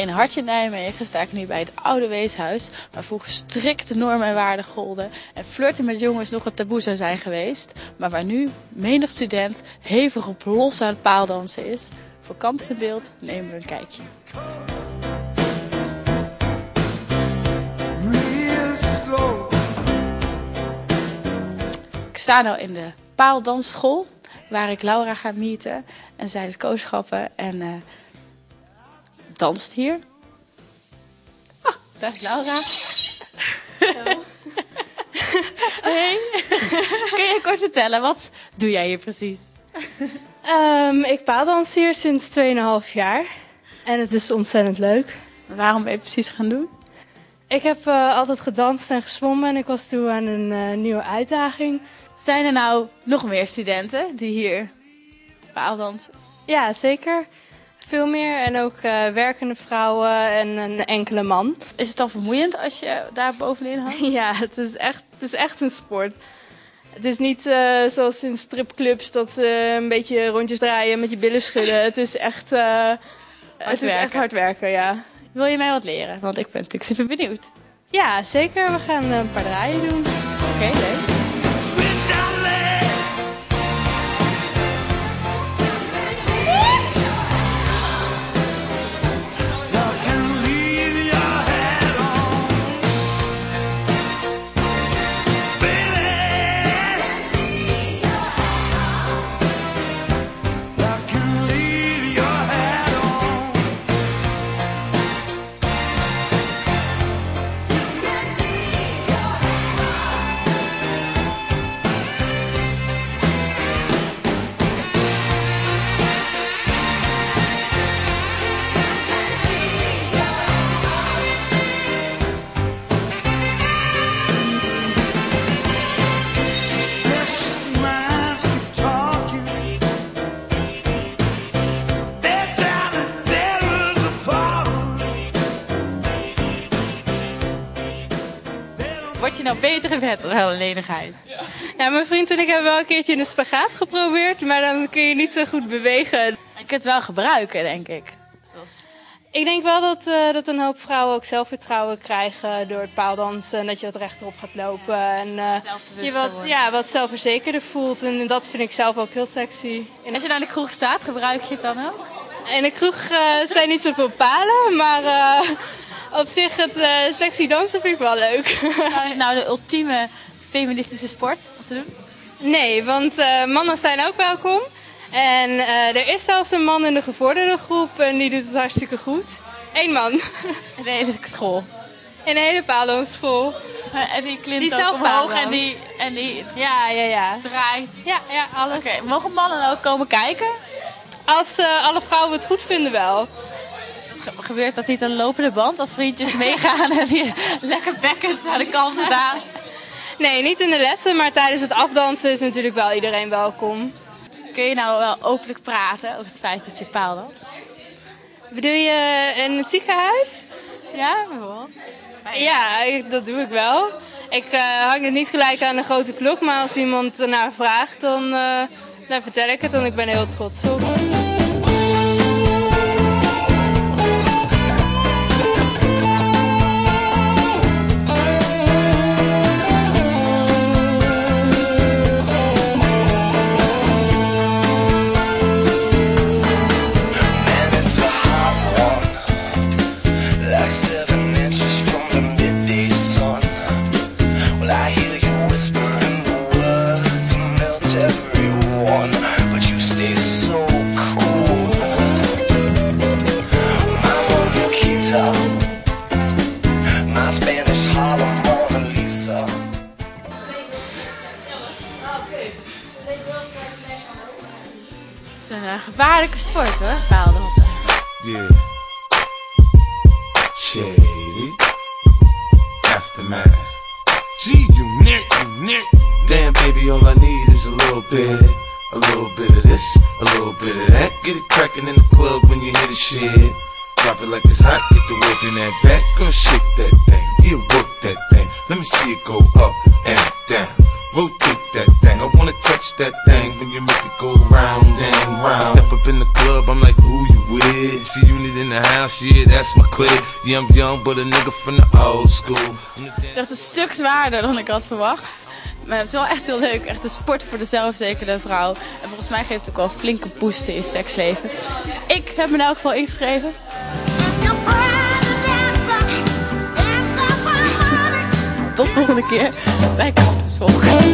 In Hartje Nijmegen sta ik nu bij het oude weeshuis, waar vroeger strikte normen en waarden golden en flirten met jongens nog een taboe zou zijn geweest, maar waar nu menig student hevig op los aan het paaldansen is. Voor Campus in Beeld nemen we een kijkje. Ik sta nu in de paaldansschool, waar ik Laura ga meeten en zij doet kooschappen en danst hier. Ah, daar is Laura. Hallo. Hey. Kun je kort vertellen, wat doe jij hier precies? Ik paaldans hier sinds 2,5 jaar en het is ontzettend leuk. Waarom ben je precies gaan doen? Ik heb altijd gedanst en gezwommen en ik was toe aan een nieuwe uitdaging. Zijn er nou nog meer studenten die hier paaldansen? Ja, zeker. Veel meer en ook werkende vrouwen en een enkele man. Is het dan vermoeiend als je daar bovenin hangt? Ja, het is echt een sport. Het is niet zoals in stripclubs dat ze een beetje rondjes draaien met je billen schudden. Het is echt hard werken, ja. Wil je mij wat leren? Want ik ben natuurlijk super benieuwd. Ja, zeker. We gaan een paar draaien doen. Oké, leuk. Word je nou beter in bed dan lenigheid? Ja, mijn vriend en ik hebben wel een keertje in de spagaat geprobeerd, maar dan kun je niet zo goed bewegen. Je kunt het wel gebruiken, denk ik. Ik denk wel dat een hoop vrouwen ook zelfvertrouwen krijgen door het paaldansen. En dat je wat rechterop gaat lopen. En je wat zelfverzekerder voelt. En dat vind ik zelf ook heel sexy. Als je nou in de kroeg staat, gebruik je het dan ook? In de kroeg zijn niet zoveel palen, maar op zich het sexy dansen vind ik wel leuk. Nou, de ultieme feministische sport om te doen? Nee, want mannen zijn ook welkom. En er is zelfs een man in de gevorderde groep en die doet het hartstikke goed. 1 man. In de hele school? In de hele paaldansschool. En die klimt die ook omhoog en die ja. draait? Ja, alles. Oké, mogen mannen ook komen kijken? Als alle vrouwen het goed vinden wel. Gebeurt dat niet aan de lopende band? Als vriendjes meegaan en die lekker bekkend aan de kant staan? Nee, niet in de lessen, maar tijdens het afdansen is natuurlijk wel iedereen welkom. Kun je nou wel openlijk praten over het feit dat je paaldanst? Bedoel je in het ziekenhuis? Ja, bijvoorbeeld. Ja, dat doe ik wel. Ik hang het niet gelijk aan de grote klok, maar als iemand ernaar vraagt, dan vertel ik het en ik ben heel trots op. Het is een gevaarlijke sport hoor, paaldansen. Yeah. Shady. Aftermath. Gee, you nick. Damn, baby, all I need is a little bit of this, a little bit of that. Get it crackin' in the club when you hear the shit. Drop it like it's hot, get the work in that back. Girl, shake that thing, yeah, work that thing. Let me see it go up and down. rotate that thing. I wanna touch that thing when you make it go round and round. I step up in the club, I'm like, who you with? She unit in the house, yeah, that's my clique. Yeah, I'm young, but a nigga from the old school. Het is echt een stuk zwaarder dan ik had verwacht. Maar het is wel echt heel leuk. Echt een sport voor de zelfverzekerde vrouw. En volgens mij geeft het ook wel een flinke boost in je seksleven. Ik heb me in elk geval ingeschreven. Tot volgende keer bij Campus Volk.